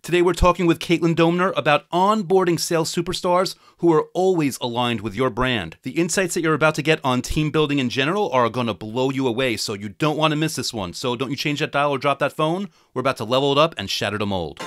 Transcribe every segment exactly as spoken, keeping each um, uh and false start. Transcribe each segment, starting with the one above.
Today we're talking with Caitlin Doemner about onboarding sales superstars who are always aligned with your brand. The insights that you're about to get on team building in general are going to blow you away, so you don't want to miss this one. So don't you change that dial or drop that phone. We're about to level it up and shatter the mold.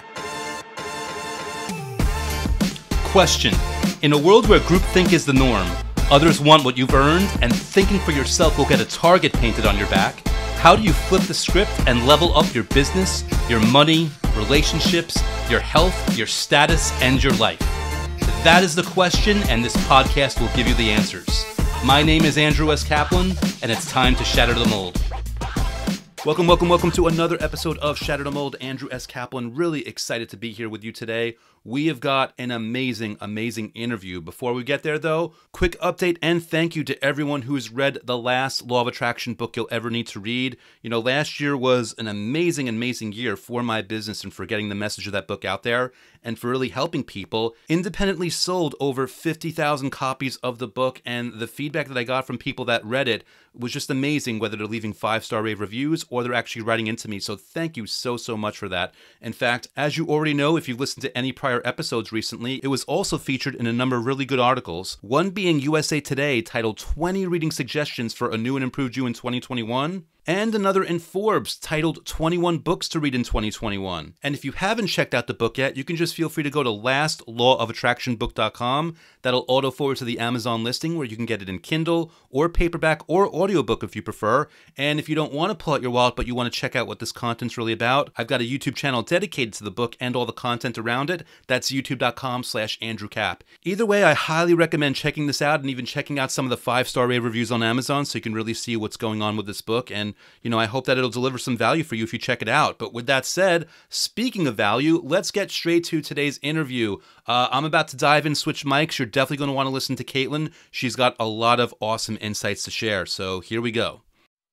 Question. In a world where groupthink is the norm, others want what you've earned, and thinking for yourself will get a target painted on your back, how do you flip the script and level up your business, your money, relationships, your health, your status, and your life? That is the question, and this podcast will give you the answers. My name is Andrew S. Kaplan, and it's time to shatter the mold. Welcome, welcome, welcome to another episode of Shatter the Mold. Andrew S. Kaplan, really excited to be here with you today. We have got an amazing, amazing interview. Before we get there, though, quick update and thank you to everyone who's read the last Law of Attraction book you'll ever need to read. You know, last year was an amazing, amazing year for my business and for getting the message of that book out there and for really helping people. Independently sold over fifty thousand copies of the book, and the feedback that I got from people that read it was just amazing, whether they're leaving five-star rave reviews or they're actually writing into me. So thank you so, so much for that. In fact, as you already know, if you've listened to any prior episodes recently, it was also featured in a number of really good articles, one being U S A Today titled twenty Reading Suggestions for a New and Improved You in twenty twenty-one, and another in Forbes titled twenty-one Books to Read in twenty twenty-one. And if you haven't checked out the book yet, you can just feel free to go to last law of attraction book dot com. That'll auto forward to the Amazon listing where you can get it in Kindle or paperback or audiobook if you prefer. And if you don't want to pull out your wallet but you want to check out what this content's really about, I've got a YouTube channel dedicated to the book and all the content around it. That's youtube dot com slash Andrew Cap. Either way, I highly recommend checking this out and even checking out some of the five-star rave reviews on Amazon so you can really see what's going on with this book. And you know, I hope that it'll deliver some value for you if you check it out. But with that said, speaking of value, let's get straight to today's interview. Uh, I'm about to dive in, switch mics. You're definitely going to want to listen to Caitlin. She's got a lot of awesome insights to share. So here we go.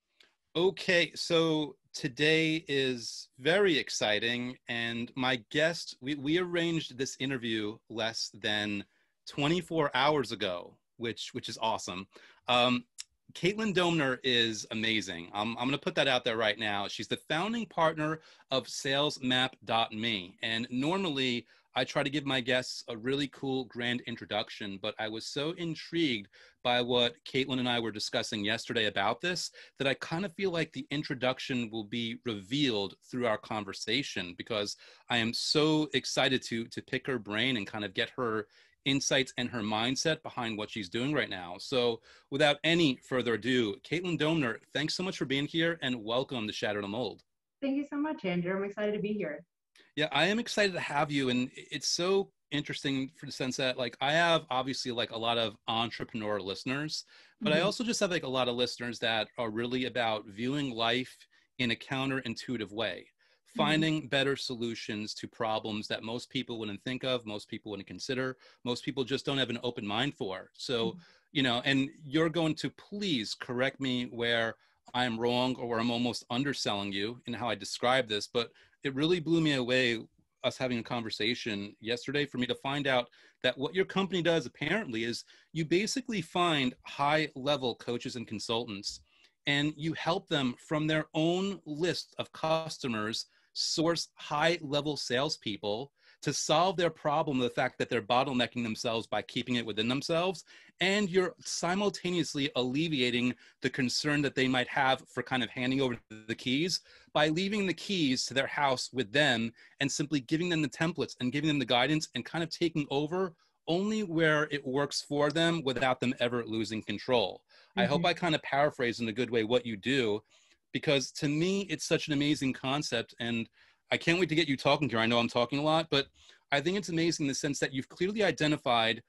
Okay, so today is very exciting. And my guest, we, we arranged this interview less than twenty-four hours ago, which, which is awesome. Um, Caitlin Doemner is amazing. I'm, I'm going to put that out there right now. She's the founding partner of sales map dot me. And normally I try to give my guests a really cool grand introduction, but I was so intrigued by what Caitlin and I were discussing yesterday about this that I kind of feel like the introduction will be revealed through our conversation, because I am so excited to, to pick her brain and kind of get her insights and her mindset behind what she's doing right now. So without any further ado, Caitlin Doemner, thanks so much for being here and welcome to Shatter the Mold. Thank you so much, Andrew. I'm excited to be here. Yeah, I am excited to have you. And it's so interesting for the sense that, like, I have obviously like a lot of entrepreneur listeners, but mm-hmm. I also just have like a lot of listeners that are really about viewing life in a counterintuitive way. Finding better solutions to problems that most people wouldn't think of, most people wouldn't consider, most people just don't have an open mind for. So, mm-hmm. you know, and you're going to please correct me where I'm wrong or where I'm almost underselling you in how I describe this, but it really blew me away, us having a conversation yesterday, for me to find out that what your company does apparently is you basically find high-level coaches and consultants, and you help them from their own list of customers source high-level salespeople to solve their problem, the fact that they're bottlenecking themselves by keeping it within themselves, and you're simultaneously alleviating the concern that they might have for kind of handing over the keys by leaving the keys to their house with them and simply giving them the templates and giving them the guidance and kind of taking over only where it works for them without them ever losing control. Mm-hmm. I hope I kind of paraphrase in a good way what you do, because to me, it's such an amazing concept, and I can't wait to get you talking here. I know I'm talking a lot, but I think it's amazing in the sense that you've clearly identified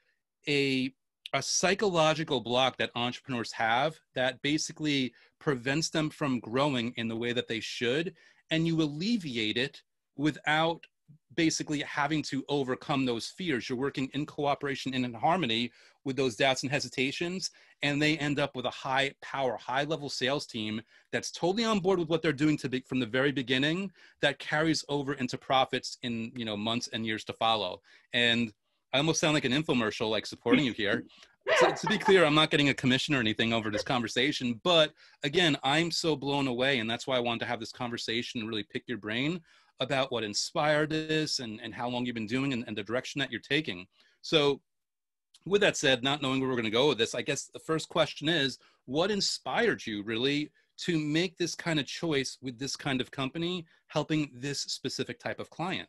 a, a psychological block that entrepreneurs have that basically prevents them from growing in the way that they should, and you alleviate it without basically having to overcome those fears. You're working in cooperation and in harmony with those doubts and hesitations, and they end up with a high power, high level sales team that's totally on board with what they're doing to be, from the very beginning, that carries over into profits in, you know, months and years to follow. And I almost sound like an infomercial, like supporting you here. So, to be clear, I'm not getting a commission or anything over this conversation, but again, I'm so blown away, and that's why I wanted to have this conversation and really pick your brain about what inspired this and, and how long you've been doing and, and the direction that you're taking. So with that said, not knowing where we're going to go with this, I guess the first question is, what inspired you really to make this kind of choice with this kind of company, helping this specific type of client?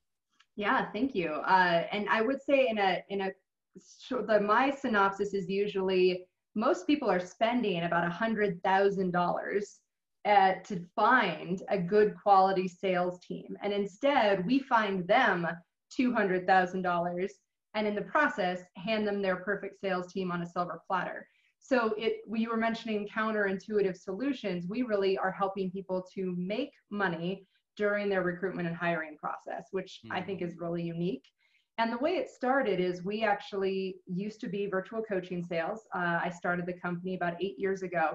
Yeah, thank you. Uh, and I would say in a, in a, the, my synopsis is usually most people are spending about one hundred thousand dollars uh, to find a good quality sales team. And instead we find them two hundred thousand dollars and in the process hand them their perfect sales team on a silver platter. So it, we were mentioning counterintuitive solutions. We really are helping people to make money during their recruitment and hiring process, which mm-hmm. I think is really unique. And the way it started is we actually used to be virtual coaching sales. Uh, I started the company about eight years ago.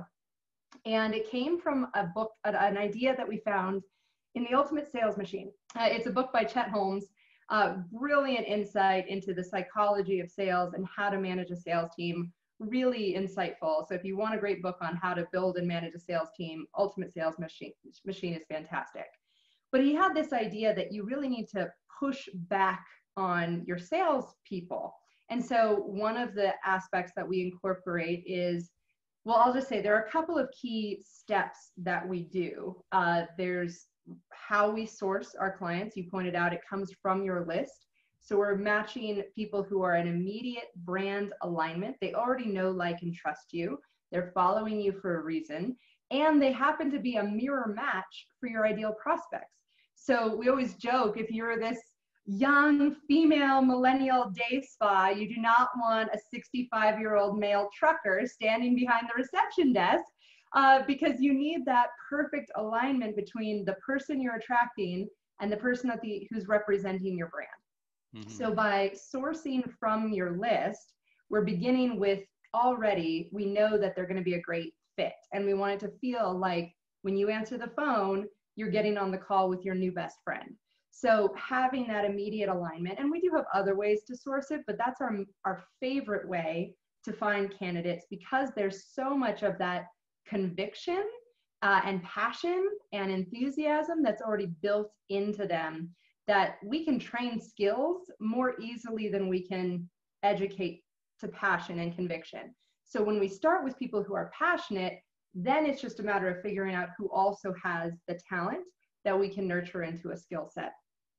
And it came from a book, an idea that we found in The Ultimate Sales Machine. Uh, it's a book by Chet Holmes, uh, brilliant insight into the psychology of sales and how to manage a sales team, really insightful. So if you want a great book on how to build and manage a sales team, Ultimate Sales Machine, Machine is fantastic. But he had this idea that you really need to push back on your sales people. And so one of the aspects that we incorporate is, well, I'll just say there are a couple of key steps that we do. Uh, there's how we source our clients. You pointed out it comes from your list. So we're matching people who are an immediate brand alignment. They already know, like, and trust you. They're following you for a reason. And they happen to be a mirror match for your ideal prospects. So we always joke, if you're this young female millennial day spa, you do not want a sixty-five-year-old male trucker standing behind the reception desk uh, because you need that perfect alignment between the person you're attracting and the person at the, who's representing your brand. Mm-hmm. So by sourcing from your list, we're beginning with already, we know that they're going to be a great fit. And we want it to feel like when you answer the phone, you're getting on the call with your new best friend. So having that immediate alignment, and we do have other ways to source it, but that's our, our favorite way to find candidates because there's so much of that conviction uh, and passion and enthusiasm that's already built into them that we can train skills more easily than we can educate to passion and conviction. So when we start with people who are passionate, then it's just a matter of figuring out who also has the talent that we can nurture into a skill set.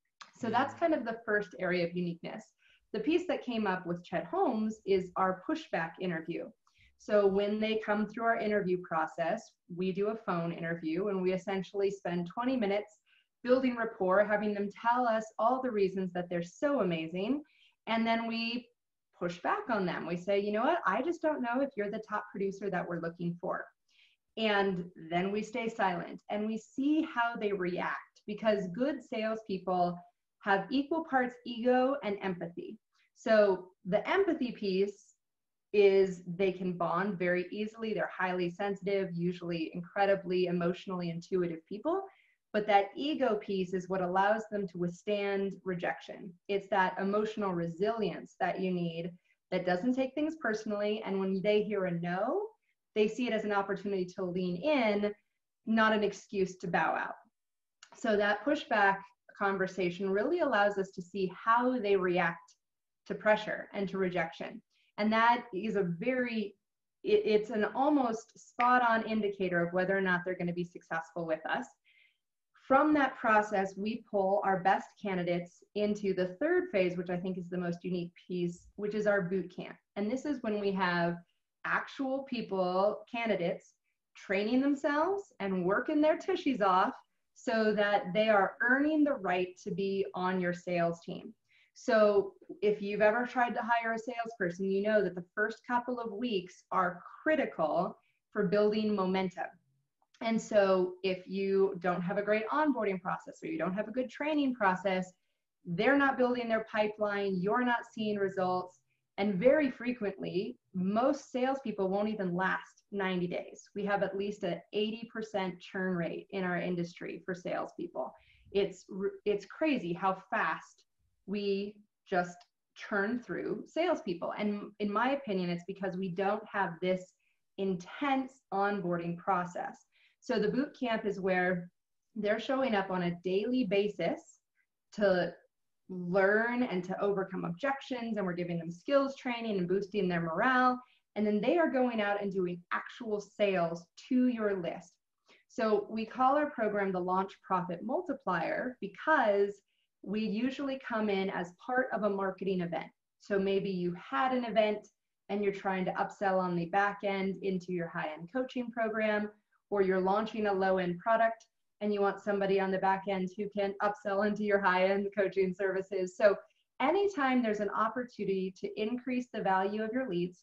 So that's kind of the first area of uniqueness. The piece that came up with Chet Holmes is our pushback interview. So when they come through our interview process, we do a phone interview and we essentially spend twenty minutes building rapport, having them tell us all the reasons that they're so amazing. And then we push back on them. We say, you know what, I just don't know if you're the top producer that we're looking for. And then we stay silent and we see how they react, because good salespeople have equal parts ego and empathy. So the empathy piece is they can bond very easily. They're highly sensitive, usually incredibly emotionally intuitive people. But that ego piece is what allows them to withstand rejection. It's that emotional resilience that you need that doesn't take things personally. And when they hear a no, they see it as an opportunity to lean in, not an excuse to bow out. So that pushback conversation really allows us to see how they react to pressure and to rejection. And that is a very, it, it's an almost spot on indicator of whether or not they're going to be successful with us. From that process, we pull our best candidates into the third phase, which I think is the most unique piece, which is our boot camp. And this is when we have actual people, candidates, training themselves and working their tushies off so that they are earning the right to be on your sales team. So if you've ever tried to hire a salesperson, you know that the first couple of weeks are critical for building momentum. And so if you don't have a great onboarding process or you don't have a good training process, they're not building their pipeline, you're not seeing results. And very frequently, most salespeople won't even last ninety days. We have at least an eighty percent churn rate in our industry for salespeople. It's, it's crazy how fast we just churn through salespeople. And in my opinion, it's because we don't have this intense onboarding process. So the boot camp is where they're showing up on a daily basis to learn and to overcome objections, and we're giving them skills training and boosting their morale. And then they are going out and doing actual sales to your list. So we call our program the Launch Profit Multiplier because we usually come in as part of a marketing event. So maybe you had an event and you're trying to upsell on the back end into your high-end coaching program, or you're launching a low-end product and you want somebody on the back end who can upsell into your high-end coaching services. So anytime there's an opportunity to increase the value of your leads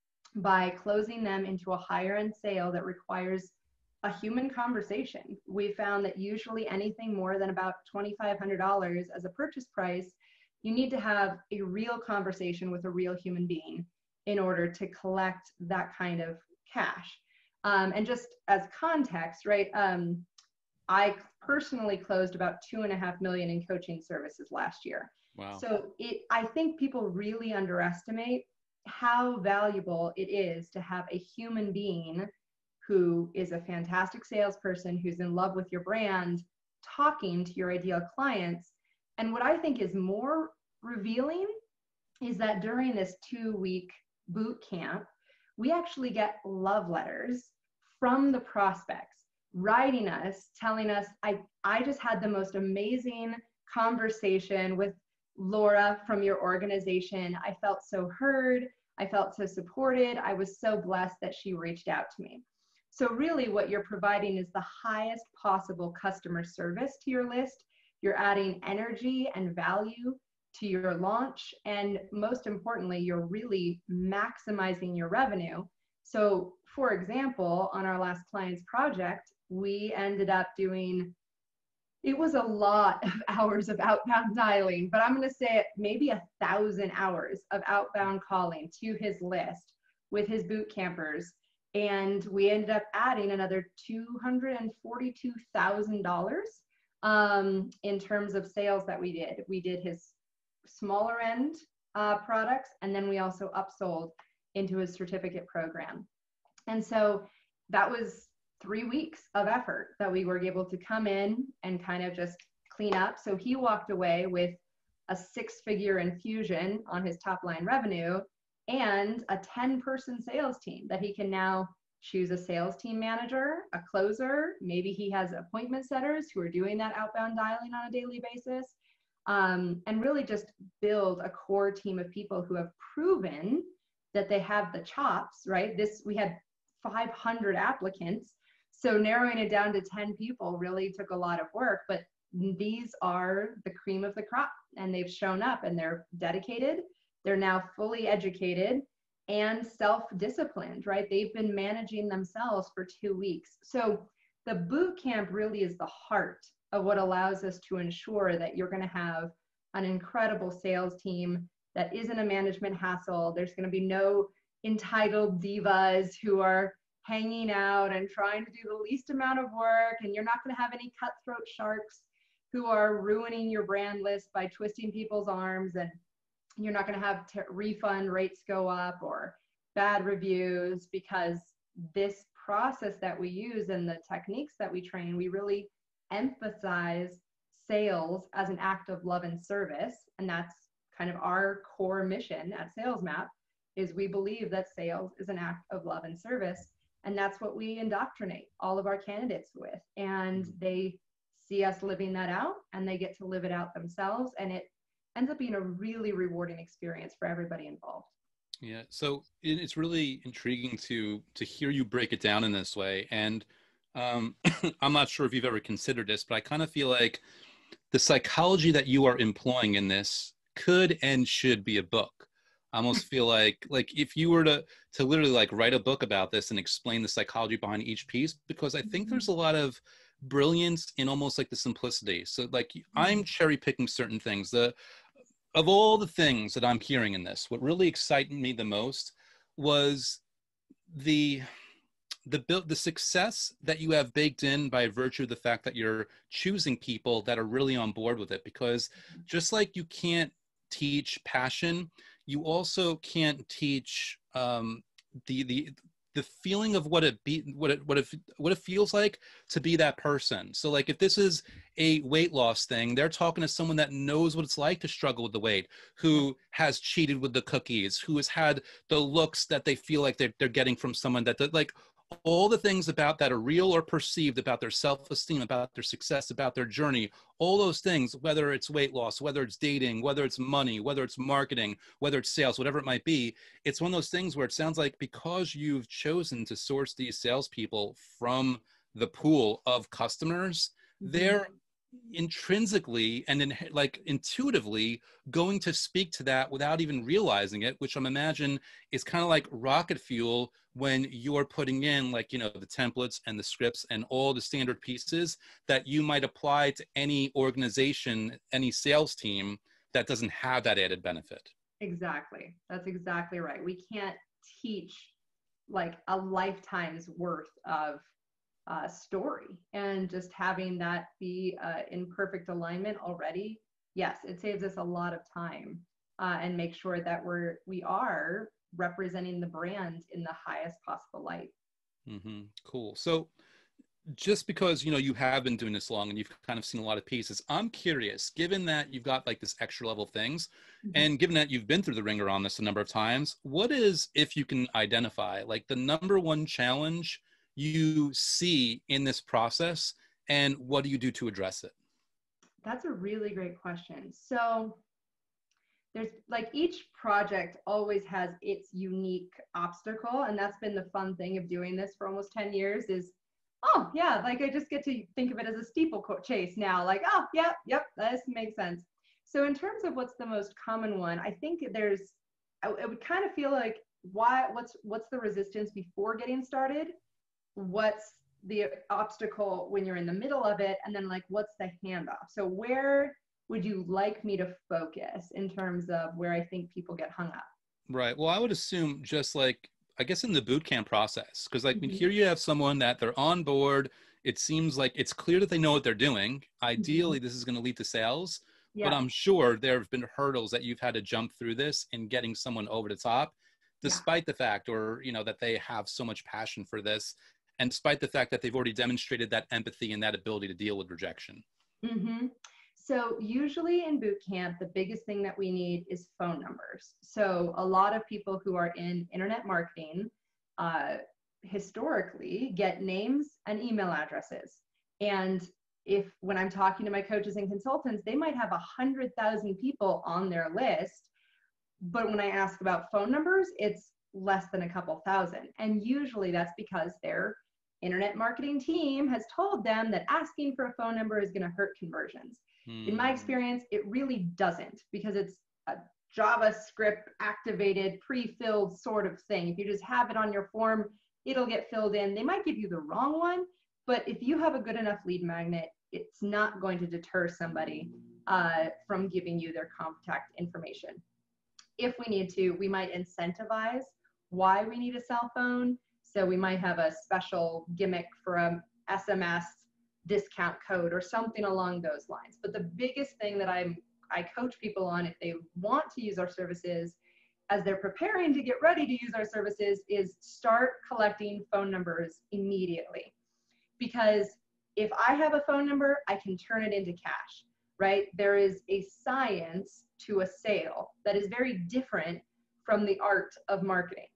by closing them into a higher end sale that requires a human conversation, we found that usually anything more than about twenty-five hundred dollars as a purchase price, you need to have a real conversation with a real human being in order to collect that kind of cash. Um, and just as context, right? Um, I personally closed about two and a half million in coaching services last year. Wow. So it, I think people really underestimate how valuable it is to have a human being who is a fantastic salesperson, who's in love with your brand, talking to your ideal clients. And what I think is more revealing is that during this two-week boot camp, we actually get love letters from the prospects writing us, telling us, I, I just had the most amazing conversation with Laura from your organization. I felt so heard. I felt so supported. I was so blessed that she reached out to me. So really what you're providing is the highest possible customer service to your list. You're adding energy and value to your launch. And most importantly, you're really maximizing your revenue. So for example, on our last client's project, we ended up doing, it was a lot of hours of outbound dialing, but I'm going to say it, maybe a thousand hours of outbound calling to his list with his boot campers. And we ended up adding another two hundred forty-two thousand dollars um, in terms of sales that we did. We did his smaller end uh, products, and then we also upsold into his certificate program. And so that was three weeks of effort that we were able to come in and kind of just clean up. So he walked away with a six-figure infusion on his top line revenue and a ten person sales team that he can now choose a sales team manager, a closer. Maybe he has appointment setters who are doing that outbound dialing on a daily basis, um, and really just build a core team of people who have proven that they have the chops, right? This, we had five hundred applicants. So narrowing it down to ten people really took a lot of work, but these are the cream of the crop, and they've shown up and they're dedicated. They're now fully educated and self-disciplined, right? They've been managing themselves for two weeks. So the boot camp really is the heart of what allows us to ensure that you're going to have an incredible sales team that isn't a management hassle. There's going to be no entitled divas who are hanging out and trying to do the least amount of work. And you're not going to have any cutthroat sharks who are ruining your brand list by twisting people's arms. And you're not going to have to refund rates go up or bad reviews, because this process that we use and the techniques that we train, we really emphasize sales as an act of love and service. And that's kind of our core mission at SalesMap, is we believe that sales is an act of love and service. And that's what we indoctrinate all of our candidates with. And they see us living that out, and they get to live it out themselves. And it ends up being a really rewarding experience for everybody involved. Yeah, so it, it's really intriguing to to hear you break it down in this way. And um, I'm not sure if you've ever considered this, but I kind of feel like the psychology that you are employing in this could and should be a book. I almost feel like like if you were to to literally like write a book about this and explain the psychology behind each piece, because I think there's a lot of brilliance in almost like the simplicity. So like I'm cherry picking certain things. The of all the things that I'm hearing in this, what really excited me the most was the the build the success that you have baked in by virtue of the fact that you're choosing people that are really on board with it. Because just like you can't teach passion, you also can't teach um, the the the feeling of what it be, what it, what it, what it feels like to be that person. So like if this is a weight loss thing, they're talking to someone that knows what it's like to struggle with the weight, who has cheated with the cookies, who has had the looks that they feel like they're, they're getting from someone that, that like all the things about that are real or perceived about their self-esteem, about their success, about their journey, all those things, whether it's weight loss, whether it's dating, whether it's money, whether it's marketing, whether it's sales, whatever it might be, it's one of those things where it sounds like because you've chosen to source these salespeople from the pool of customers, mm-hmm. they're intrinsically and in, like intuitively going to speak to that without even realizing it, which I'm imagine is kind of like rocket fuel when you're putting in like, you know, the templates and the scripts and all the standard pieces that you might apply to any organization, any sales team that doesn't have that added benefit. Exactly. That's exactly right. We can't teach like a lifetime's worth of Uh, story, and just having that be uh, in perfect alignment already, yes, it saves us a lot of time uh, and make sure that we're we are representing the brand in the highest possible light. Mm-hmm. Cool. So just because, you know, you have been doing this long and you've kind of seen a lot of pieces, I'm curious, given that you've got like this extra level of things, mm-hmm. and given that you've been through the ringer on this a number of times, what is, if you can identify, like the number one challenge you see in this process, and what do you do to address it? That's a really great question. So there's like each project always has its unique obstacle, and that's been the fun thing of doing this for almost ten years is, oh yeah, like I just get to think of it as a steeplechase now, like, oh yeah, yep, this makes sense. So in terms of what's the most common one, I think there's, it would kind of feel like, why, what's, what's the resistance before getting started? What's the obstacle when you're in the middle of it, and then like what's the handoff? So where would you like me to focus in terms of where I think people get hung up? Right. Well, I would assume just like, I guess in the boot camp process, because like Mm-hmm. here you have someone that they're on board. It seems like it's clear that they know what they're doing. Ideally, mm-hmm. this is going to lead to sales, yeah. but I'm sure there have been hurdles that you've had to jump through this in getting someone over the top, despite yeah. the fact, or, you know, that they have so much passion for this. And despite the fact that they've already demonstrated that empathy and that ability to deal with rejection. Mm-hmm. So usually in boot camp, the biggest thing that we need is phone numbers. So a lot of people who are in internet marketing uh, historically get names and email addresses. And if when I'm talking to my coaches and consultants, they might have a hundred thousand people on their list. But when I ask about phone numbers, it's less than a couple thousand. And usually that's because they're internet marketing team has told them that asking for a phone number is going to hurt conversions. Hmm. In my experience, it really doesn't, because it's a JavaScript activated, pre-filled sort of thing. If you just have it on your form, it'll get filled in. They might give you the wrong one, but if you have a good enough lead magnet, it's not going to deter somebody uh, from giving you their contact information. If we need to, we might incentivize why we need a cell phone. So we might have a special gimmick for a S M S discount code or something along those lines. But the biggest thing that I'm, I coach people on if they want to use our services as they're preparing to get ready to use our services is start collecting phone numbers immediately. Because if I have a phone number, I can turn it into cash, right? There is a science to a sale that is very different from the art of marketing.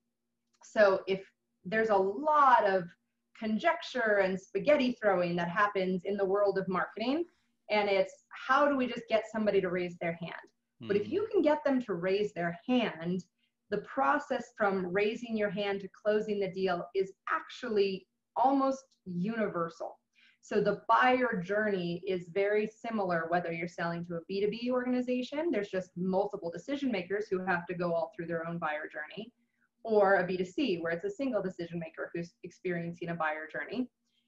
So if there's a lot of conjecture and spaghetti throwing that happens in the world of marketing, and it's how do we just get somebody to raise their hand? Mm. But if you can get them to raise their hand, the process from raising your hand to closing the deal is actually almost universal. So the buyer journey is very similar whether you're selling to a B two B organization, there's just multiple decision makers who have to go all through their own buyer journey, or a B two C where it's a single decision maker who's experiencing a buyer journey.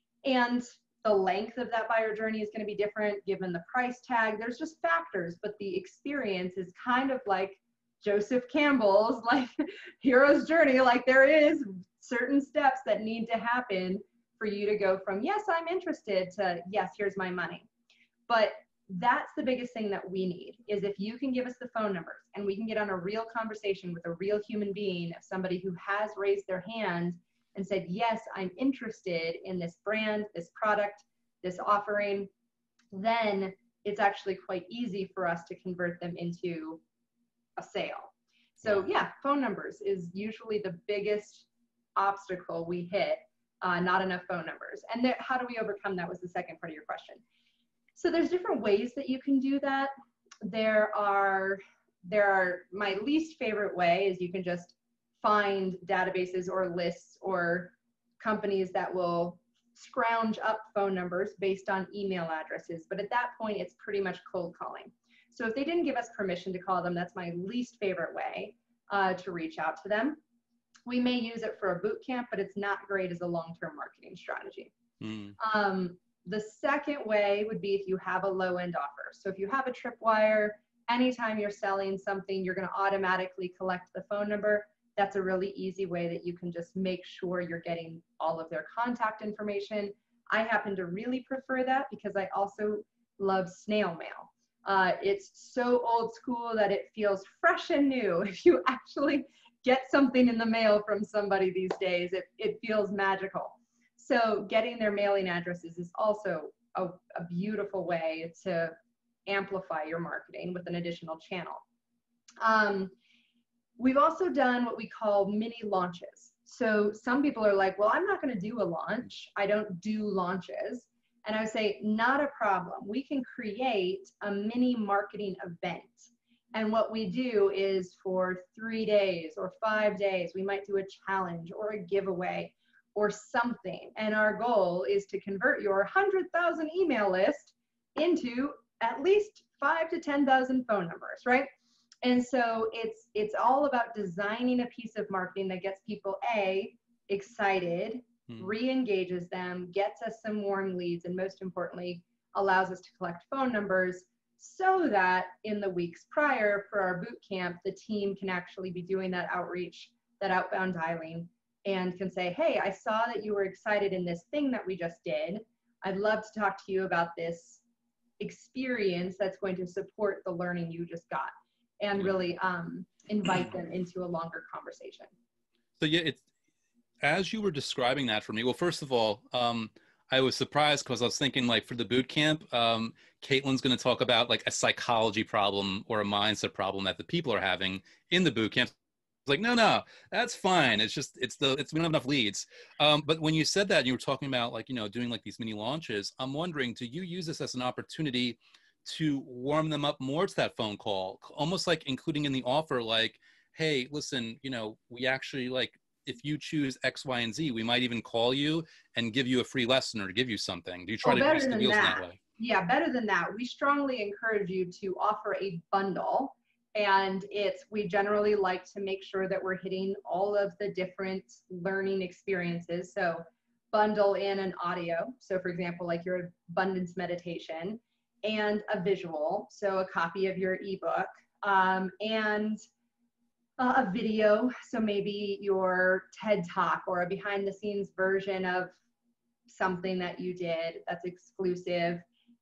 And the length of that buyer journey is going to be different given the price tag. There's just factors, but the experience is kind of like Joseph Campbell's like hero's journey. Like there is certain steps that need to happen for you to go from, yes, I'm interested, to yes, here's my money. But that's the biggest thing that we need is if you can give us the phone numbers and we can get on a real conversation with a real human being of somebody who has raised their hand and said, yes, I'm interested in this brand, this product, this offering, then it's actually quite easy for us to convert them into a sale. So yeah, phone numbers is usually the biggest obstacle we hit, uh, not enough phone numbers. And there, how do we overcome that was the second part of your question. So there's different ways that you can do that. There are, there are, my least favorite way is you can just find databases or lists or companies that will scrounge up phone numbers based on email addresses. But at that point, it's pretty much cold calling. So if they didn't give us permission to call them, that's my least favorite way uh, to reach out to them. We may use it for a boot camp, but it's not great as a long-term marketing strategy. Mm. Um, the second way would be if you have a low-end offer. So if you have a tripwire, anytime you're selling something, you're going to automatically collect the phone number. That's a really easy way that you can just make sure you're getting all of their contact information. I happen to really prefer that because I also love snail mail. Uh, it's so old school that it feels fresh and new. If you actually get something in the mail from somebody these days, it, it feels magical. So getting their mailing addresses is also a, a beautiful way to amplify your marketing with an additional channel. Um, we've also done what we call mini launches. So some people are like, well, I'm not going to do a launch. I don't do launches. And I would say, not a problem. We can create a mini marketing event. And what we do is for three days or five days, we might do a challenge or a giveaway or something. And our goal is to convert your one hundred thousand email list into at least five to ten thousand phone numbers, right? And so it's, it's all about designing a piece of marketing that gets people, A, excited, hmm. re-engages them, gets us some warm leads, and most importantly, allows us to collect phone numbers so that in the weeks prior for our boot camp, the team can actually be doing that outreach, that outbound dialing, and can say, hey, I saw that you were excited in this thing that we just did. I'd love to talk to you about this experience that's going to support the learning you just got, and really um, invite them into a longer conversation. So yeah, it's, as you were describing that for me, well, first of all, um, I was surprised because I was thinking, like, for the boot camp, um, Caitlin's going to talk about like a psychology problem or a mindset problem that the people are having in the boot camp. It's like, no, no, that's fine. It's just, it's the, it's, we don't have enough leads. Um, but when you said that, and you were talking about like, you know, doing like these mini launches, I'm wondering, do you use this as an opportunity to warm them up more to that phone call? Almost like including in the offer, like, hey, listen, you know, we actually like, if you choose X, Y, and Z, we might even call you and give you a free lesson or give you something. Do you try oh, to grease the wheels in that. that way? Yeah, better than that. We strongly encourage you to offer a bundle. And it's, we generally like to make sure that we're hitting all of the different learning experiences. So bundle in an audio. So for example, like your abundance meditation, and a visual. So a copy of your ebook, um, and Uh, a video, so maybe your TED Talk or a behind the scenes version of something that you did that's exclusive,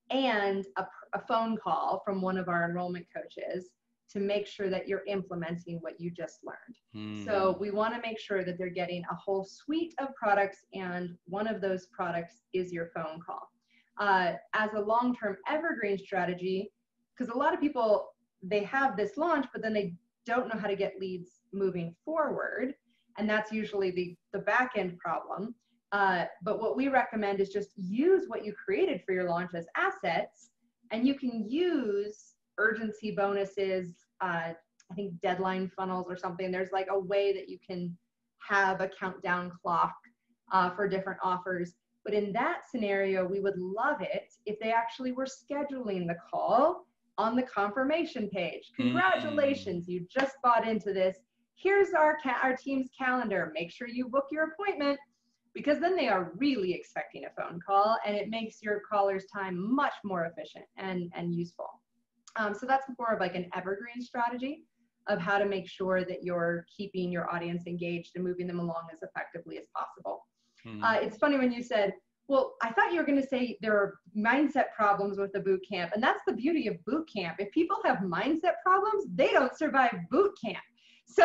and a, a phone call from one of our enrollment coaches to make sure that you're implementing what you just learned. Mm. So we want to make sure that they're getting a whole suite of products, and one of those products is your phone call. Uh, as a long-term evergreen strategy, because a lot of people, they have this launch, but then they don't know how to get leads moving forward. And that's usually the, the back end problem. Uh, but what we recommend is just use what you created for your launch as assets, and you can use urgency bonuses, uh, I think deadline funnels or something. There's like a way that you can have a countdown clock uh, for different offers. But in that scenario, we would love it if they actually were scheduling the call on the confirmation page. Congratulations, you just bought into this. Here's our, ca our team's calendar. Make sure you book your appointment, because then they are really expecting a phone call, and it makes your caller's time much more efficient and, and useful. Um, so that's more of like an evergreen strategy of how to make sure that you're keeping your audience engaged and moving them along as effectively as possible. Hmm. Uh, it's funny when you said, well, I thought you were going to say there are mindset problems with the boot camp. And that's the beauty of boot camp. If people have mindset problems, they don't survive boot camp. So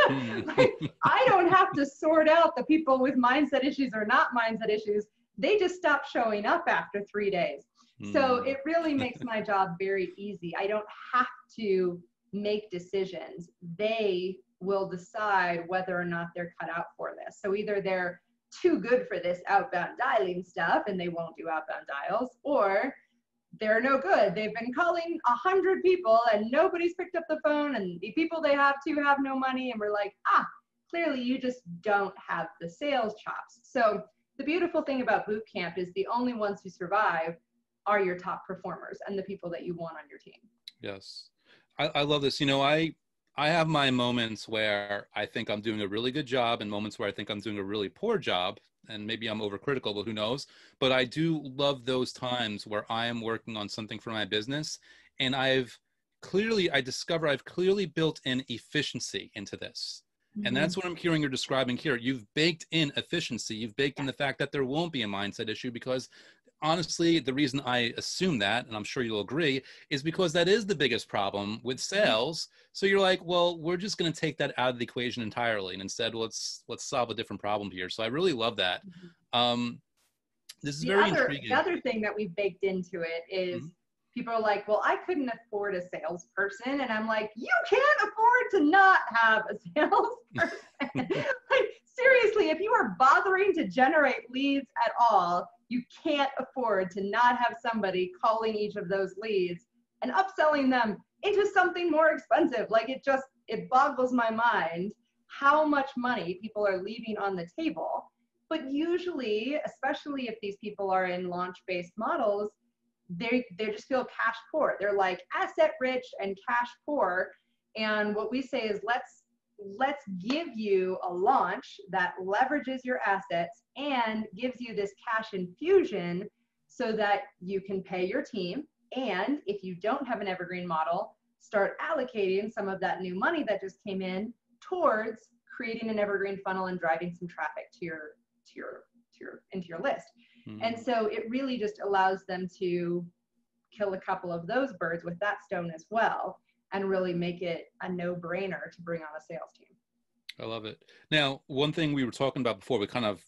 like, I don't have to sort out the people with mindset issues or not mindset issues. They just stop showing up after three days. So it really makes my job very easy. I don't have to make decisions. They will decide whether or not they're cut out for this. So either they're too good for this outbound dialing stuff and they won't do outbound dials, or they're no good. They've been calling a hundred people and nobody's picked up the phone, and the people they have to have no money. And we're like, ah, clearly you just don't have the sales chops. So the beautiful thing about boot camp is the only ones who survive are your top performers and the people that you want on your team. Yes. I, I love this. You know, I, I have my moments where I think I'm doing a really good job and moments where I think I'm doing a really poor job. And maybe I'm overcritical, but who knows? But I do love those times where I am working on something for my business. And I've clearly, I discover I've clearly built in efficiency into this. Mm-hmm. And that's what I'm hearing you're describing here. You've baked in efficiency. You've baked in the fact that there won't be a mindset issue, because honestly, the reason I assume that, and I'm sure you'll agree, is because that is the biggest problem with sales. So you're like, well, we're just going to take that out of the equation entirely, and instead let's let's solve a different problem here. So I really love that. Um, this is the very other, intriguing. The other thing that we've baked into it is mm-hmm. people are like, well, I couldn't afford a salesperson, and I'm like, you can't afford to not have a salesperson. Like, seriously, if you are bothering to generate leads at all, you can't afford to not have somebody calling each of those leads and upselling them into something more expensive. Like, it just, it boggles my mind how much money people are leaving on the table. But usually, especially if these people are in launch-based models, they they just feel cash poor. They're like asset rich and cash poor. And what we say is, let's let's give you a launch that leverages your assets and gives you this cash infusion so that you can pay your team. And if you don't have an evergreen model, start allocating some of that new money that just came in towards creating an evergreen funnel and driving some traffic to your to your to your into your list. Mm-hmm. And so it really just allows them to kill a couple of those birds with that stone as well, and really make it a no-brainer to bring on a sales team. I love it. Now, one thing we were talking about before, we kind of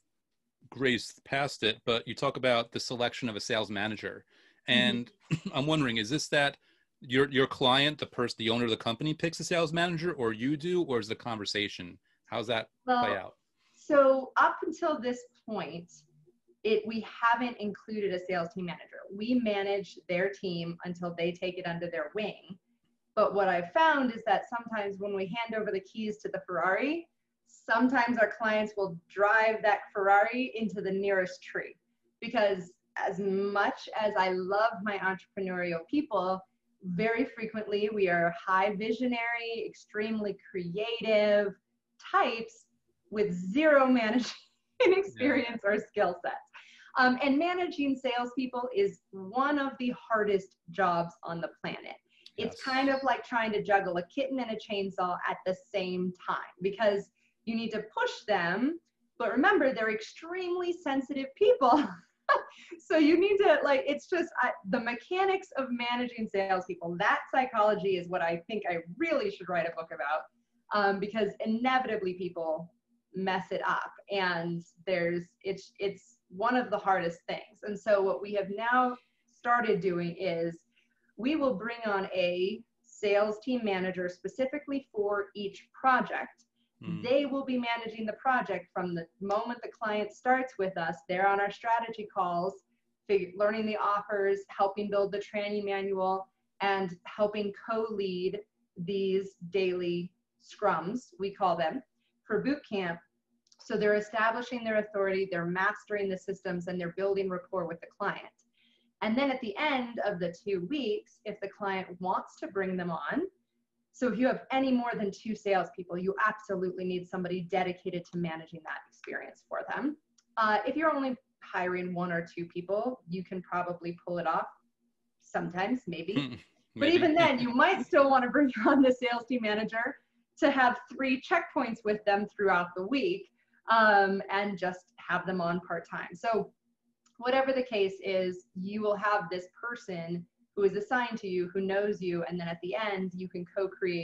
grazed past it, but you talk about the selection of a sales manager. And mm-hmm. I'm wondering, is this that your your client, the person, the owner of the company, picks a sales manager, or you do, or is the conversation? How's that well, play out? So up until this point, it we haven't included a sales team manager. We manage their team until they take it under their wing. But what I've found is that sometimes when we hand over the keys to the Ferrari, sometimes our clients will drive that Ferrari into the nearest tree. Because as much as I love my entrepreneurial people, very frequently we are high visionary, extremely creative types with zero managing experience yeah. or skill sets. Um, and managing salespeople is one of the hardest jobs on the planet. It's yes. kind of like trying to juggle a kitten and a chainsaw at the same time, because you need to push them, but remember, they're extremely sensitive people. So you need to, like, it's just I, the mechanics of managing salespeople. That psychology is what I think I really should write a book about, um, because inevitably people mess it up, and there's it's it's one of the hardest things. And so what we have now started doing is we will bring on a sales team manager specifically for each project. Mm. They will be managing the project from the moment the client starts with us. They're on our strategy calls, figure, learning the offers, helping build the training manual, and helping co-lead these daily scrums, we call them, for boot camp. So they're establishing their authority, they're mastering the systems, and they're building rapport with the client. And then at the end of the two weeks, if the client wants to bring them on, so if you have any more than two salespeople, you absolutely need somebody dedicated to managing that experience for them. Uh, if you're only hiring one or two people, you can probably pull it off sometimes, maybe. maybe. But even then, you might still want to bring on the sales team manager to have three checkpoints with them throughout the week, um, and just have them on part-time. So whatever the case is, you will have this person who is assigned to you, who knows you, and then at the end, you can co-create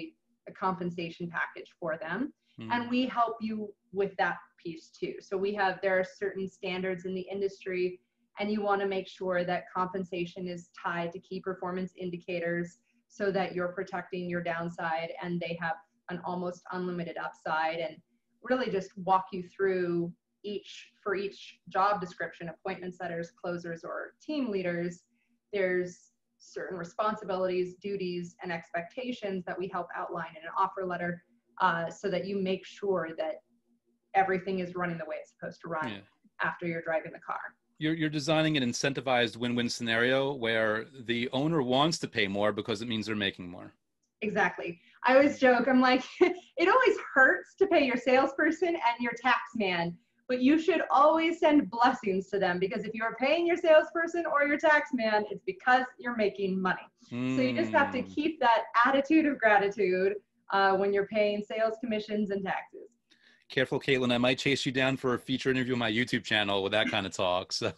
a compensation package for them. Mm. And we help you with that piece too. So we have, there are certain standards in the industry, and you want to make sure that compensation is tied to key performance indicators so that you're protecting your downside and they have an almost unlimited upside, and really just walk you through each, for each job description, appointment setters, closers, or team leaders, there's certain responsibilities, duties, and expectations that we help outline in an offer letter, uh, so that you make sure that everything is running the way it's supposed to run. Yeah. After you're driving the car. You're, you're designing an incentivized win-win scenario where the owner wants to pay more because it means they're making more. Exactly. I always joke, I'm like, it always hurts to pay your salesperson and your tax man, but you should always send blessings to them, because if you're paying your salesperson or your tax man, it's because you're making money. Mm. So you just have to keep that attitude of gratitude uh, when you're paying sales commissions and taxes. Careful, Caitlin, I might chase you down for a feature interview on my YouTube channel with that kind of talk. So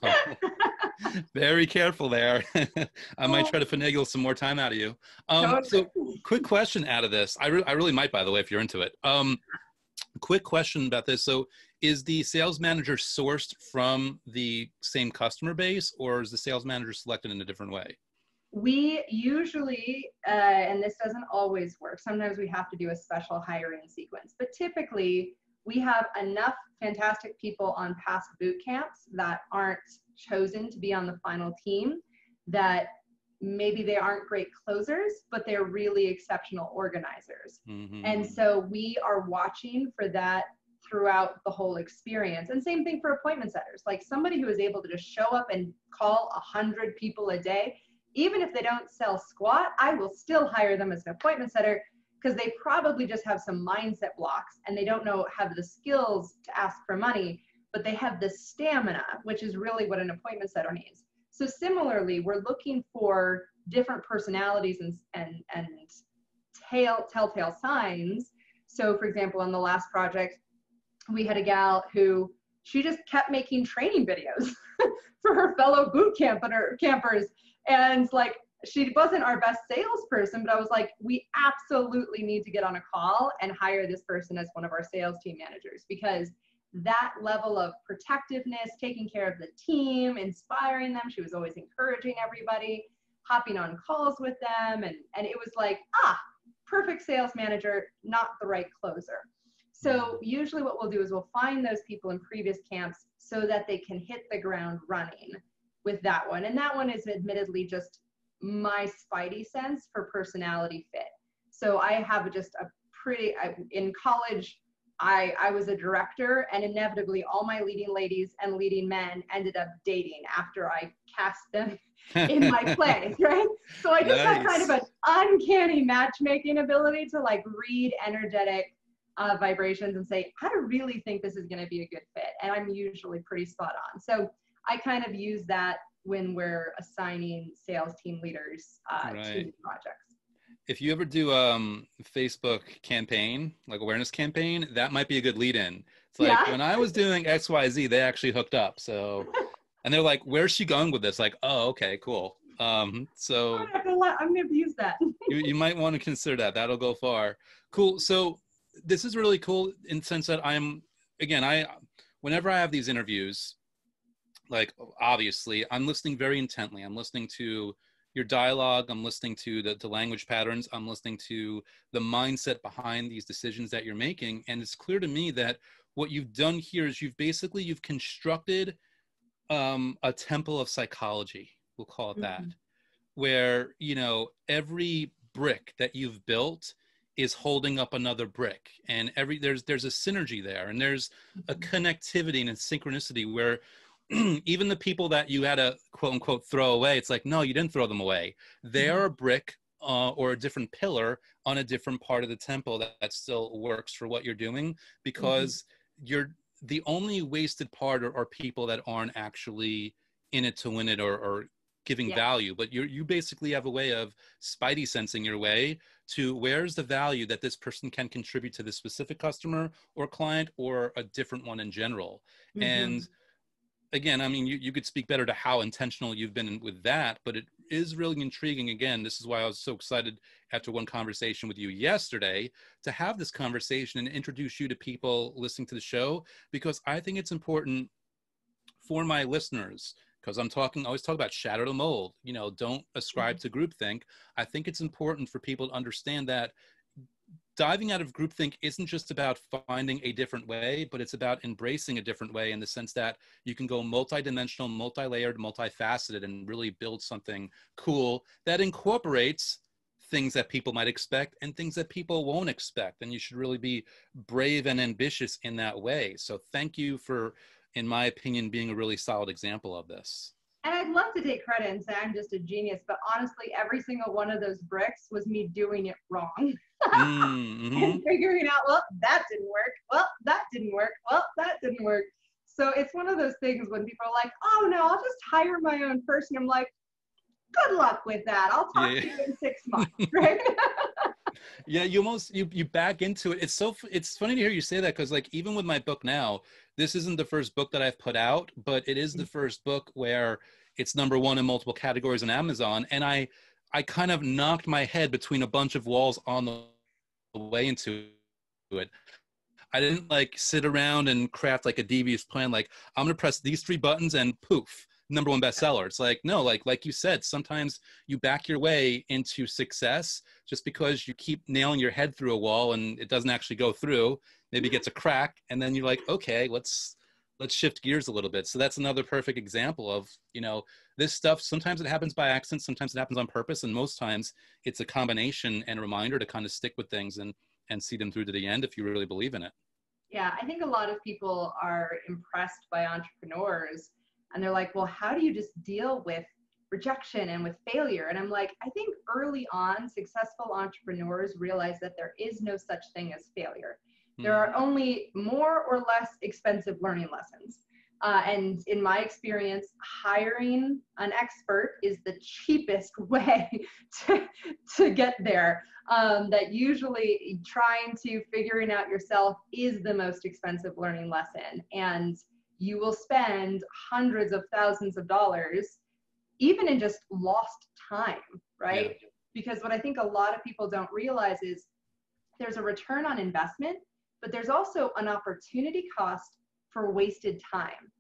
very careful there. I might try to finagle some more time out of you. Um, so quick question out of this. I, re I really might, by the way, if you're into it. Um, quick question about this. So is the sales manager sourced from the same customer base, or is the sales manager selected in a different way? We usually, uh, and this doesn't always work, sometimes we have to do a special hiring sequence, but typically we have enough fantastic people on past boot camps that aren't chosen to be on the final team, that maybe they aren't great closers, but they're really exceptional organizers. Mm-hmm. And so we are watching for that throughout the whole experience. And same thing for appointment setters, like somebody who is able to just show up and call a hundred people a day. Even if they don't sell squat, I will still hire them as an appointment setter, because they probably just have some mindset blocks and they don't know, have the skills to ask for money, but they have the stamina, which is really what an appointment setter needs. So similarly, we're looking for different personalities and, and, and tail, telltale signs. So for example, on the last project, we had a gal who, she just kept making training videos for her fellow boot camper, campers. And like, she wasn't our best salesperson, but I was like, we absolutely need to get on a call and hire this person as one of our sales team managers, because that level of protectiveness, taking care of the team, inspiring them. She was always encouraging everybody, hopping on calls with them. And, and it was like, ah, perfect sales manager, not the right closer. So usually what we'll do is we'll find those people in previous camps so that they can hit the ground running with that one. And that one is admittedly just my spidey sense for personality fit. So I have just a pretty, I, in college, I, I was a director, and inevitably all my leading ladies and leading men ended up dating after I cast them in my plays, right? So I just nice. have kind of an uncanny matchmaking ability to like read energetic uh, vibrations and say, I really think this is going to be a good fit. And I'm usually pretty spot on. So I kind of use that when we're assigning sales team leaders uh, right. to projects. If you ever do um Facebook campaign, like awareness campaign, that might be a good lead in. It's like, yeah. when I was doing X Y Z, they actually hooked up. So, and they're like, where's she going with this? Like, oh, okay, cool. Um, so I'm gonna, let, I'm gonna use that. you, you might want to consider that. That'll go far. Cool. So this is really cool in the sense that I'm, again, I, whenever I have these interviews, like, obviously, I'm listening very intently. I'm listening to your dialogue. I'm listening to the, the language patterns. I'm listening to the mindset behind these decisions that you're making. And it's clear to me that what you've done here is you've basically, you've constructed um, a temple of psychology, we'll call it mm-hmm. that, where, you know, every brick that you've built is holding up another brick, and every, there's, there's a synergy there, and there's a connectivity and a synchronicity where even the people that you had to quote unquote throw away, it's like, no, you didn't throw them away. They're a brick uh, or a different pillar on a different part of the temple that, that still works for what you're doing, because mm-hmm. you're the only wasted part are, are people that aren't actually in it to win it or, or giving yeah. value. But you you basically have a way of spidey sensing your way to where's the value that this person can contribute to this specific customer or client or a different one in general. Mm-hmm. And again, I mean, you, you could speak better to how intentional you've been with that, but it is really intriguing. Again, this is why I was so excited after one conversation with you yesterday to have this conversation and introduce you to people listening to the show, because I think it's important for my listeners, because I'm talking, I always talk about shatter the mold, you know, don't ascribe to groupthink. I think it's important for people to understand that diving out of groupthink isn't just about finding a different way, but it's about embracing a different way, in the sense that you can go multi-dimensional, multi-layered, multifaceted, and really build something cool that incorporates things that people might expect and things that people won't expect. And you should really be brave and ambitious in that way. So thank you for, in my opinion, being a really solid example of this. And I'd love to take credit and say I'm just a genius, but honestly, every single one of those bricks was me doing it wrong. Mm-hmm. And figuring out, well, that didn't work. Well, that didn't work. Well, that didn't work. So it's one of those things when people are like, oh no, I'll just hire my own person. I'm like, good luck with that. I'll talk yeah. to you in six months, right? Yeah, you almost, you, you back into it. It's so, it's funny to hear you say that, because like, even with my book now, this isn't the first book that I've put out, but it is the first book where it's number one in multiple categories on Amazon. And I, I kind of knocked my head between a bunch of walls on the way into it. I didn't like sit around and craft like a devious plan. Like, I'm going to press these three buttons and poof, number one bestseller. It's like, no, like, like you said, sometimes you back your way into success just because you keep nailing your head through a wall and it doesn't actually go through. Maybe it gets a crack, and then you're like, okay, let's, let's shift gears a little bit. So that's another perfect example of, you know, this stuff, sometimes it happens by accident, sometimes it happens on purpose. And most times it's a combination and a reminder to kind of stick with things and, and see them through to the end if you really believe in it. Yeah, I think a lot of people are impressed by entrepreneurs and they're like, well, how do you just deal with rejection and with failure? And I'm like, I think early on, successful entrepreneurs realize that there is no such thing as failure. There are only more or less expensive learning lessons. Uh, and in my experience, hiring an expert is the cheapest way to, to get there. Um, that usually trying to figuring out yourself is the most expensive learning lesson. And you will spend hundreds of thousands of dollars, even in just lost time, right? Yeah. Because what I think a lot of people don't realize is there's a return on investment, but there's also an opportunity cost for wasted time.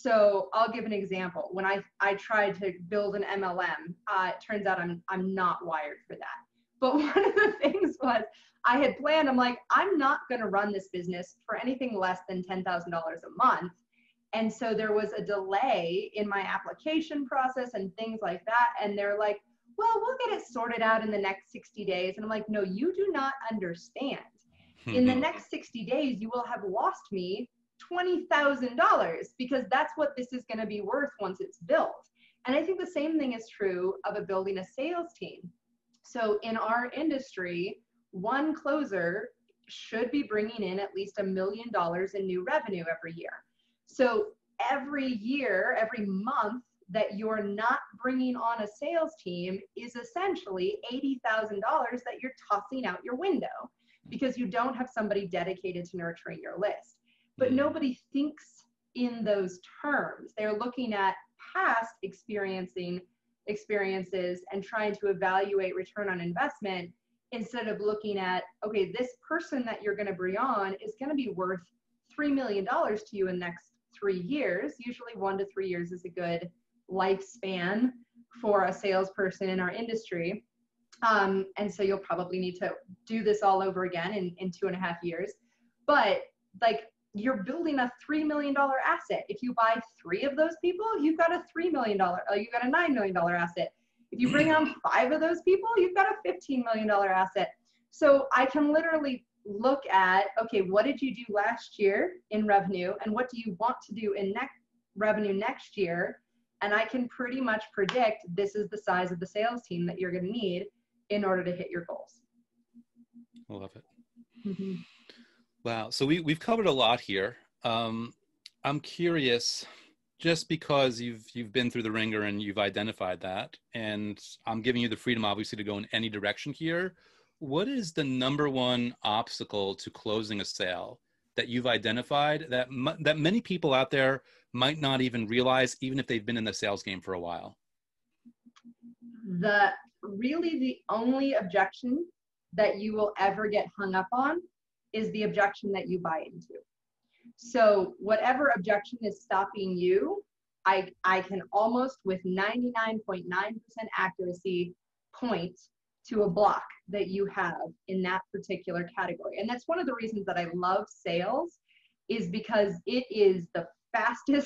So I'll give an example. When I, I tried to build an M L M, uh, it turns out I'm, I'm not wired for that. But one of the things was I had planned, I'm like, I'm not going to run this business for anything less than ten thousand dollars a month. And so there was a delay in my application process and things like that. And they're like, well, we'll get it sorted out in the next sixty days. And I'm like, no, you do not understand. In the next sixty days, you will have lost me twenty thousand dollars because that's what this is going to be worth once it's built. And I think the same thing is true of a building a sales team. So in our industry, one closer should be bringing in at least a million dollars in new revenue every year. So every year, every month that you're not bringing on a sales team is essentially eighty thousand dollars that you're tossing out your window, because you don't have somebody dedicated to nurturing your list. But nobody thinks in those terms. They're looking at past experiencing experiences and trying to evaluate return on investment instead of looking at, okay, this person that you're going to bring on is going to be worth three million dollars to you in the next three years. Usually one to three years is a good lifespan for a salesperson in our industry. Um, and so you'll probably need to do this all over again in, in two and a half years. But like, you're building a three million dollars asset. If you buy three of those people, you've got a three million dollars, uh, you've got a nine million dollars asset. If you bring on five of those people, you've got a fifteen million dollars asset. So I can literally look at, okay, what did you do last year in revenue? And what do you want to do in next revenue next year? And I can pretty much predict this is the size of the sales team that you're going to need in order to hit your goals. I love it. Mm-hmm. Wow. So we, we've covered a lot here. Um, I'm curious, just because you've, you've been through the ringer and you've identified that, and I'm giving you the freedom, obviously, to go in any direction here. What is the number one obstacle to closing a sale that you've identified that m- that many people out there might not even realize, even if they've been in the sales game for a while? The really the only objection that you will ever get hung up on is the objection that you buy into. So whatever objection is stopping you, I, I can almost with ninety-nine point nine percent accuracy point to a block that you have in that particular category. And that's one of the reasons that I love sales, is because it is the fastest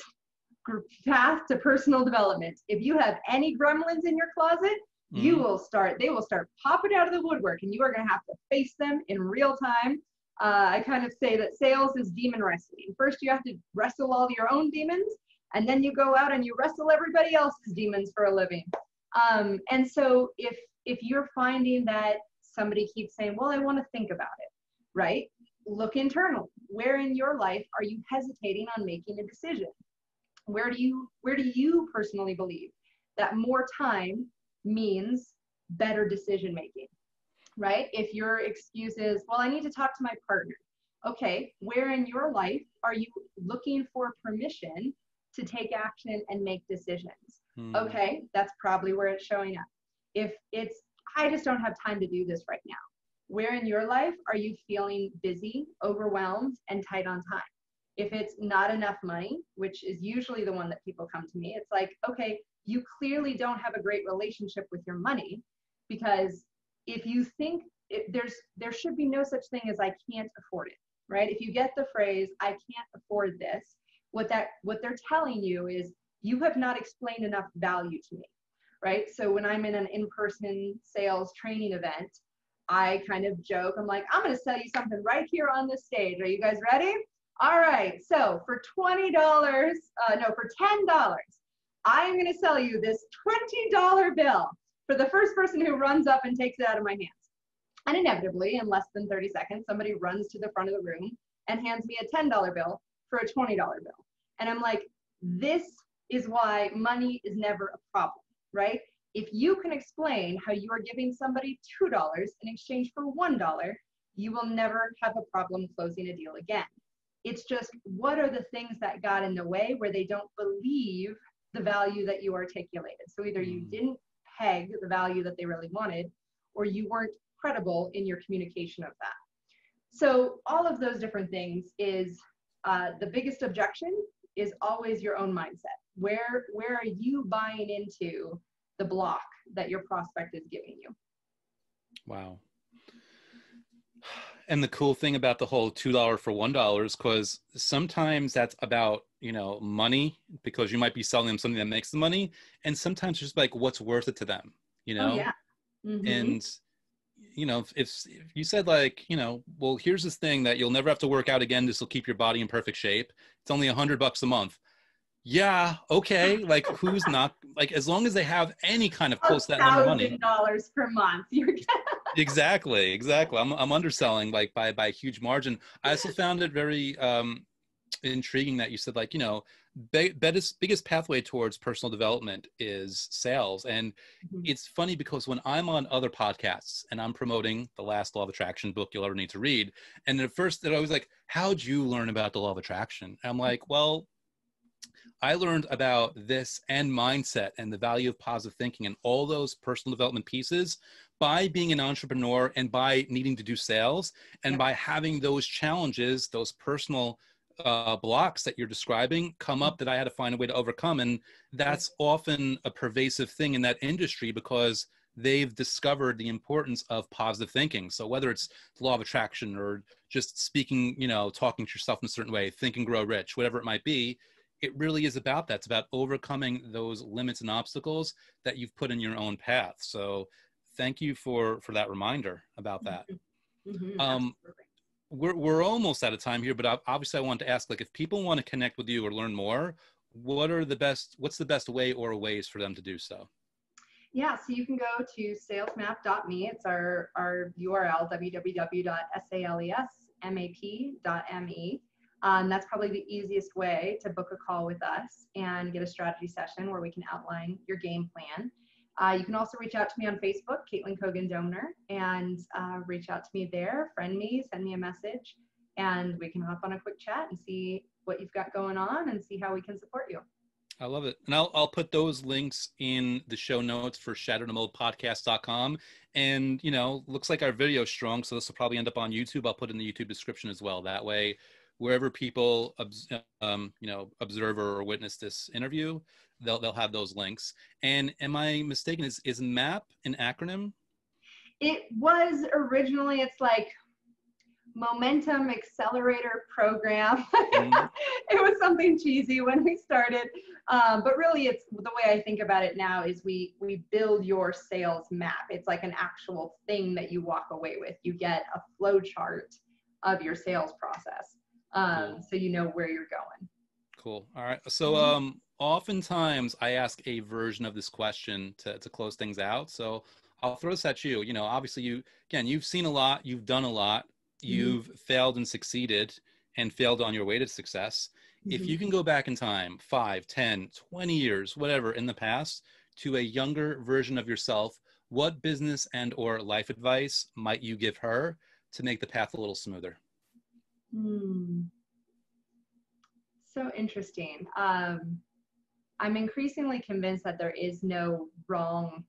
path to personal development. If you have any gremlins in your closet, mm-hmm. you will start, they will start popping out of the woodwork, and you are going to have to face them in real time. Uh, I kind of say that sales is demon wrestling. First, you have to wrestle all your own demons, and then you go out and you wrestle everybody else's demons for a living. Um, and so if if you're finding that somebody keeps saying, well, I want to think about it, right? Look internal. Where in your life are you hesitating on making a decision? Where do you where do you personally believe that more time means better decision making, right? If your excuse is, well, I need to talk to my partner. Okay, where in your life are you looking for permission to take action and make decisions? Hmm. Okay, that's probably where it's showing up. If it's, I just don't have time to do this right now. Where in your life are you feeling busy, overwhelmed, and tight on time? If it's not enough money, which is usually the one that people come to me, it's like, okay, you clearly don't have a great relationship with your money, because if you think it, there's, there should be no such thing as I can't afford it, right? If you get the phrase, I can't afford this, what that, what they're telling you is you have not explained enough value to me, right? So when I'm in an in-person sales training event, I kind of joke, I'm like, I'm going to sell you something right here on this stage. Are you guys ready? All right, so for twenty dollars, uh, no, for ten dollars, I'm going to sell you this twenty dollar bill for the first person who runs up and takes it out of my hands. And inevitably, in less than thirty seconds, somebody runs to the front of the room and hands me a ten dollar bill for a twenty dollar bill. And I'm like, this is why money is never a problem, right? If you can explain how you are giving somebody two dollars in exchange for one dollar, you will never have a problem closing a deal again. It's just, what are the things that got in the way where they don't believe the value that you articulated? So either you didn't peg the value that they really wanted, or you weren't credible in your communication of that. So all of those different things is, uh, the biggest objection is always your own mindset. Where, where are you buying into the block that your prospect is giving you? Wow. And the cool thing about the whole two dollars for one dollar is because sometimes that's about, you know, money, because you might be selling them something that makes the money. And sometimes just like what's worth it to them, you know? Oh, yeah. Mm-hmm. And, you know, if, if you said like, you know, well, here's this thing that you'll never have to work out again. This will keep your body in perfect shape. It's only a hundred bucks a month. Yeah. Okay. Like who's not, like, as long as they have any kind of close to that number of money. one thousand dollars per month. You're Exactly, exactly. I'm I'm underselling like by by a huge margin. I also found it very um, intriguing that you said like, you know, be, biggest biggest pathway towards personal development is sales. And mm-hmm. it's funny because when I'm on other podcasts and I'm promoting the last Law of Attraction book you'll ever need to read, and at first they're always like, how'd you learn about the Law of Attraction? And I'm like, well, I learned about this and mindset and the value of positive thinking and all those personal development pieces by being an entrepreneur and by needing to do sales and yeah. by having those challenges, those personal uh, blocks that you're describing come up that I had to find a way to overcome. And that's often a pervasive thing in that industry because they've discovered the importance of positive thinking. So whether it's the law of attraction or just speaking, you know, talking to yourself in a certain way, think and grow rich, whatever it might be, it really is about that. It's about overcoming those limits and obstacles that you've put in your own path. So thank you for, for that reminder about that. Mm-hmm, um, we're, we're almost out of time here, but obviously I want to ask, like, if people want to connect with you or learn more, what are the best, what's the best way or ways for them to do so? Yeah, so you can go to salesmap dot me. It's our, our U R L, w w w dot salesmap dot me. Um, that's probably the easiest way to book a call with us and get a strategy session where we can outline your game plan. Uh, you can also reach out to me on Facebook, Caitlin Doemner, and uh, reach out to me there, friend me, send me a message. and we can hop on a quick chat and see what you've got going on and see how we can support you. I love it. And I'll, I'll put those links in the show notes for shatter the mold podcast dot com. And, you know, looks like our video is strong, so this will probably end up on YouTube. I'll put it in the YouTube description as well. That way, wherever people, um, you know, observe or witness this interview, they'll, they'll have those links. And am I mistaken? Is, is MAP an acronym? It was originally, it's like Momentum Accelerator Program. Mm. It was something cheesy when we started, um, but really it's the way I think about it now is we we build your sales map. It's like an actual thing that you walk away with. You get a flow chart of your sales process, um, cool. So you know where you're going. Cool. All right. So um, oftentimes I ask a version of this question to to close things out. So I'll throw this at you. You know, obviously you again you've seen a lot, you've done a lot. You've mm-hmm. failed and succeeded and failed on your way to success. Mm-hmm. If you can go back in time, five, ten, twenty years, whatever, in the past, to a younger version of yourself, what business and or life advice might you give her to make the path a little smoother? Hmm. So interesting. Um, I'm increasingly convinced that there is no wrong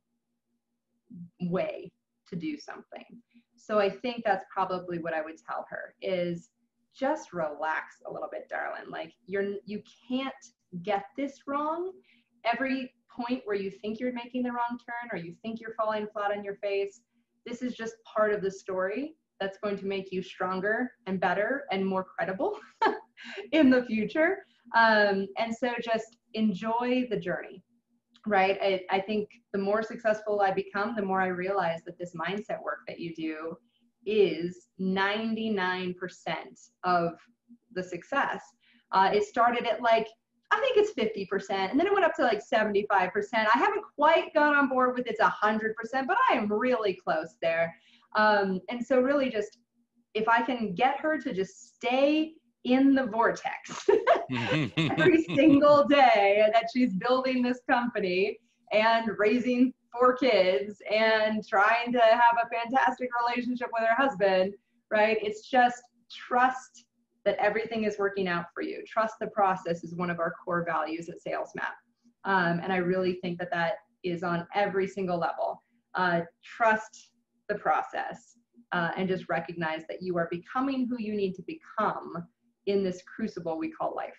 way to do something. So I think that's probably what I would tell her is just relax a little bit, darling. Like you're, you can't get this wrong. Every point where you think you're making the wrong turn or you think you're falling flat on your face, this is just part of the story that's going to make you stronger and better and more credible in the future. Um, and so just enjoy the journey. Right. I, I think the more successful I become, the more I realize that this mindset work that you do is ninety-nine percent of the success. Uh, it started at like, I think it's fifty percent, and then it went up to like seventy-five percent. I haven't quite gone on board with it's one hundred percent, but I am really close there. Um, and so really just, if I can get her to just stay in the vortex every single day that she's building this company and raising four kids and trying to have a fantastic relationship with her husband, right? It's just trust that everything is working out for you. Trust the process is one of our core values at SalesMap. Um, and I really think that that is on every single level. Uh, trust the process uh, and just recognize that you are becoming who you need to become in this crucible we call life.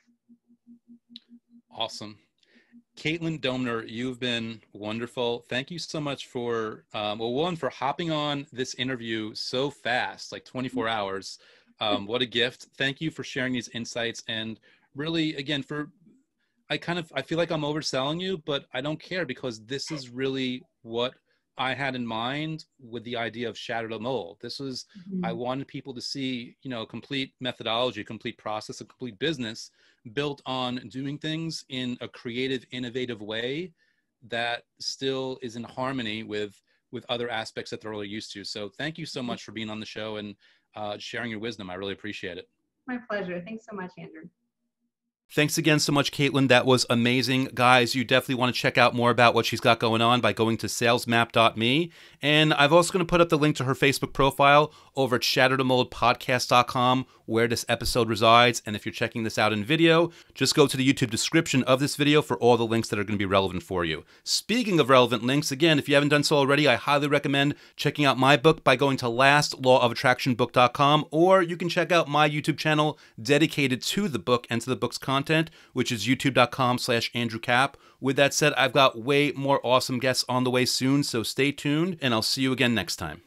Awesome. Caitlin Doemner, you've been wonderful. Thank you so much for, um, well, one, for hopping on this interview so fast, like twenty-four hours. Um, what a gift. Thank you for sharing these insights. And really, again, for, I kind of, I feel like I'm overselling you, but I don't care because this is really what I had in mind with the idea of Shatter the Mold. This was, mm-hmm. I wanted people to see, you know, complete methodology, complete process, a complete business built on doing things in a creative, innovative way that still is in harmony with, with other aspects that they're really used to. So thank you so much for being on the show and uh, sharing your wisdom. I really appreciate it. My pleasure. Thanks so much, Andrew. Thanks again so much, Caitlin. That was amazing. Guys, you definitely want to check out more about what she's got going on by going to sales map dot me. And I've also going to put up the link to her Facebook profile over at shatter the mold podcast dot com, where this episode resides. And if you're checking this out in video, just go to the YouTube description of this video for all the links that are going to be relevant for you. Speaking of relevant links, again, if you haven't done so already, I highly recommend checking out my book by going to last law of attraction book dot com, or you can check out my YouTube channel dedicated to the book and to the book's content. Content, which is youtube dot com slash Andrew Cap. With that said, I've got way more awesome guests on the way soon, so stay tuned, and I'll see you again next time.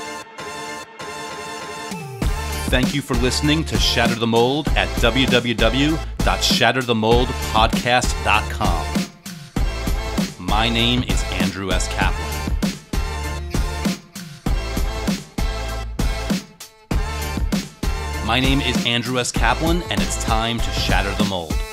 Thank you for listening to Shatter the Mold at w w w dot shatter the mold podcast dot com. My name is Andrew S. Kaplan. My name is Andrew S. Kaplan, and it's time to shatter the mold.